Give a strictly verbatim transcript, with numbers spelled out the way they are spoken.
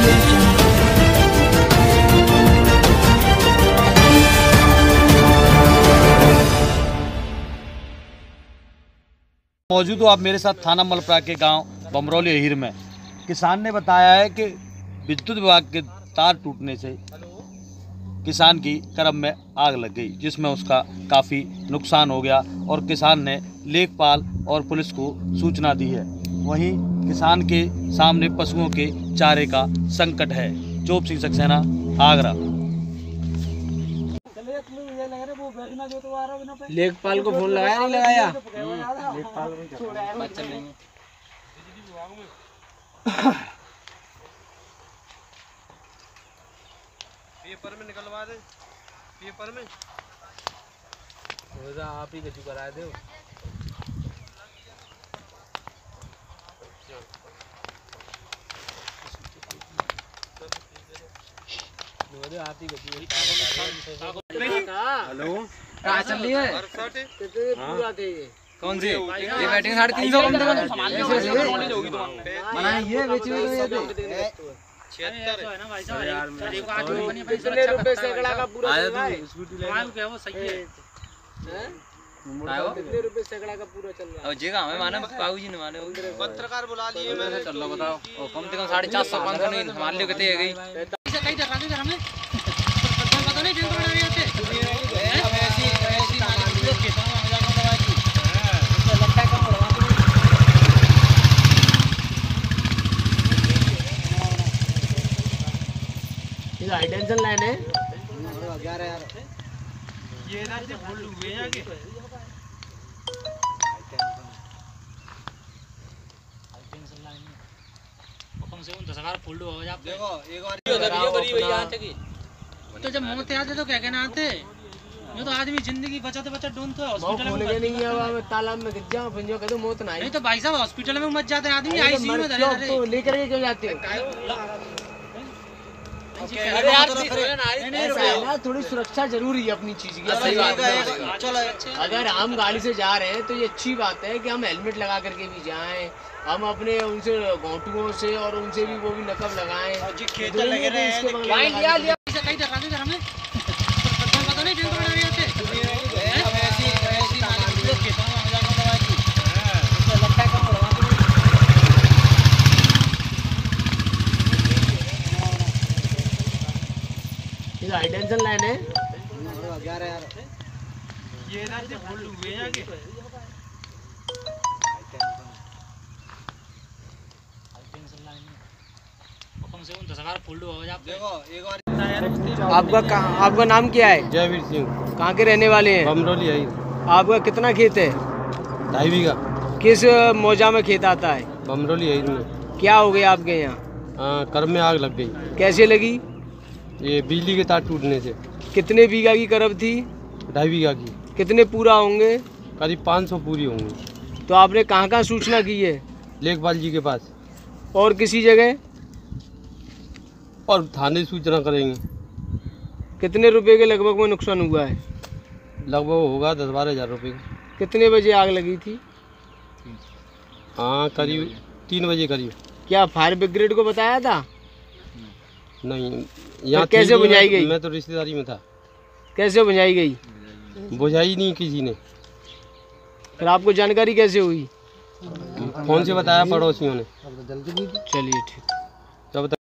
मौजूद हूँ आप मेरे साथ थाना मलप्रा के गांव बमरौली अहीर में। किसान ने बताया है कि विद्युत विभाग के तार टूटने से किसान की करम में आग लग गई, जिसमें उसका काफ़ी नुकसान हो गया और किसान ने लेखपाल और पुलिस को सूचना दी है। वहीं किसान के सामने पशुओं के चारे का संकट है। जोप सिंह सक्सेना, आगरा। लेखपाल को फोन लगाया नहीं लगाया? लेखपाल पेपर में निकलवा दे, पेपर में रोजा आप ही गजू करा दो। आप ही गजू हेलो कहाँ चल रही है? कौन सी? ये बैटिंग साढ़े तीन सौ कम से कम बनाई है, बेची हुई है। कितने रुपए सैकड़ा का पूरा चल रहा है? क्या वो सही है? कितने रुपए सैकड़ा का पूरा चल रहा है? जी हमें माने बाबू जी ने माने पत्रकार बुला लिए मैंने। चलो बताओ कम से कम साढ़े चार सौ पाँच सौ नहीं हमारे लिए कितने गई? हाई टेंशन लाइन है। ग्यारह यार ये इधर से फुल हुए हैं आगे। देखो एक बार तो जब मौत आते तो क्या कहना आते? ये तो आदमी जिंदगी बचाते बचाते ढूंढते हॉस्पिटल में नहीं है। अब तालाब में गिर जाओ फिर जो कहते मौत ना आई। नहीं तो भाई साहब हॉस्पिटल में मत जाते आदमी, आईसीयू में धरे धरे। तो लेकर के क्यों जाते हो? अरे यार थोड़ी सुरक्षा जरूरी है अपनी चीज की। सही बात है। चलो अगर हम गाड़ी से जा रहे हैं तो ये अच्छी बात है कि हम हेलमेट लगा करके भी जाएं, हम अपने उनसे घोंटुओं से और उनसे भी वो भी नकब लगाएं। लगे रहे हैं लिया लिया कहीं धरा दे घर में पता नहीं टेंशन बना रहे थे। हाई टेंशन लाइन है। ग्यारह यार ये इधर से फुल हुए हैं आगे। आपका आपका नाम क्या है? जयवीर सिंह। कहाँ के रहने वाले हैं? बमरौली है। आपका कितना खेत है? ढाई बीघा। किस मौजा में खेत आता है? बमरौली है में। क्या हो गया आपके यहाँ? करम में आग लग गई। कैसे लगी? ये बिजली के तार टूटने से। कितने बीघा की करब थी? ढाई बीघा की। कितने पूरा होंगे? करीब पाँच सौ पूरी होंगी। तो आपने कहाँ कहाँ सूचना की है? लेखपाल जी के पास। और किसी जगह? और थाने सूचना करेंगे। कितने रुपए के लगभग में नुकसान हुआ है? लगभग होगा दस बारह हजार रुपये का। कितने बजे आग लगी थी? हाँ करीब तीन बजे करीब। क्या फायर ब्रिगेड को बताया था? नहीं। यहाँ कैसे बुझाई गई? मैं तो रिश्तेदारी में था। कैसे बुझाई गई? बुझाई नहीं किसी ने। फिर आपको जानकारी कैसे हुई? फोन से बताया पड़ोसियों ने। चलिए ठीक। जब